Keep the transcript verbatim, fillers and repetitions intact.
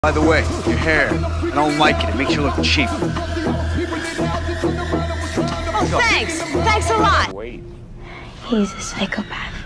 By the way, your hair, I don't like it. It makes you look cheap. Oh, thanks. Thanks a lot. Wait. He's a psychopath.